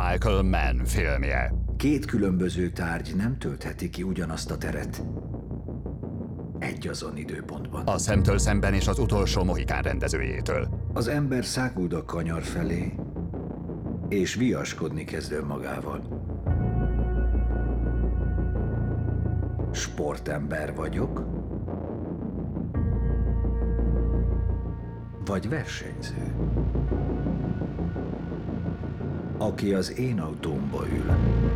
Michael Mann filmje. Két különböző tárgy nem töltheti ki ugyanazt a teret egyazon időpontban. A Szemtől szemben és az utolsó Mohikán rendezőjétől. Az ember száguld a kanyar felé, és viaskodni kezd önmagával. Sportember vagyok? Vagy versenyző? Aki az én autómba ül.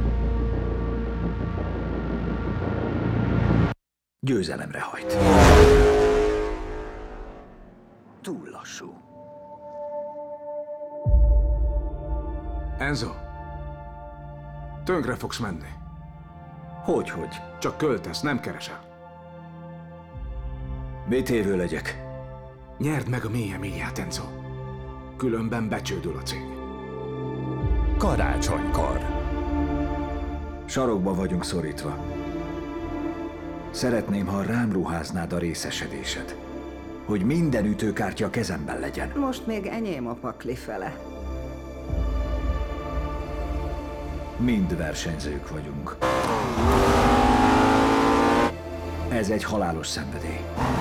Győzelemre hajt. Túl lassú. Enzo, tönkre fogsz menni. Hogy? Csak költesz, nem keresel. Mit évő legyek? Nyerd meg a mélyet, Enzo. Különben becsődül a cég. Karácsonykor. Sarokba vagyunk szorítva. Szeretném, ha rám ruháznád a részesedésed. Hogy minden ütőkártya a kezemben legyen. Most még enyém a pakli fele. Mind versenyzők vagyunk. Ez egy halálos szenvedély.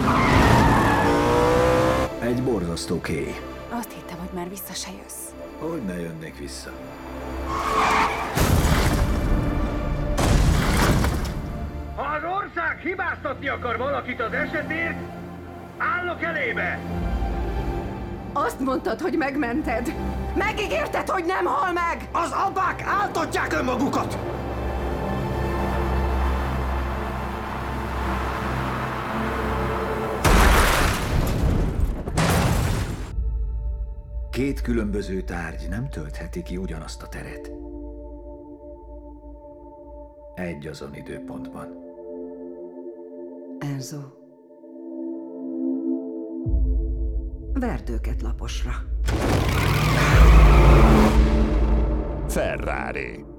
Egy borzasztó kéj. Azt hittem, hogy már vissza se jössz. Hogy ne jönnék vissza? Ha az ország hibáztatni akar valakit az esetért, állok elébe! Azt mondtad, hogy megmented. Megígérted, hogy nem hal meg! Az apák áltatják önmagukat! Két különböző tárgy nem töltheti ki ugyanazt a teret egyazon időpontban. Enzo. Verd őket laposra. Ferrari.